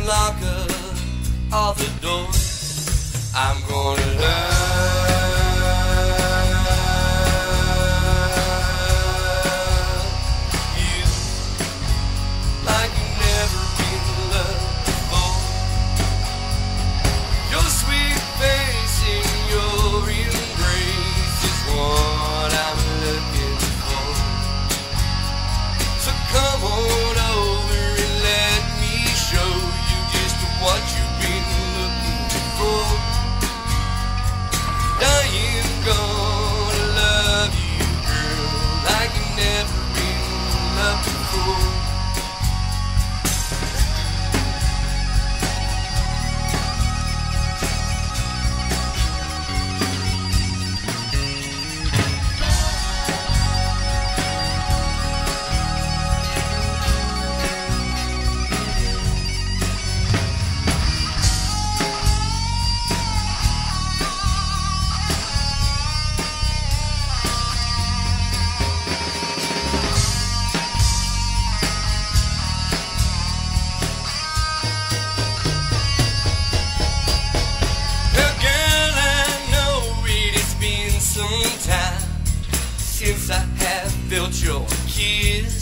lock up all the doors. I'm gonna love you like you've never been loved before. Your sweet face and your embrace is what I'm looking for. So come on over and let me show you just what you've been looking for. I am gonna love you, girl, like you've never been loved before. Since I have felt your kiss,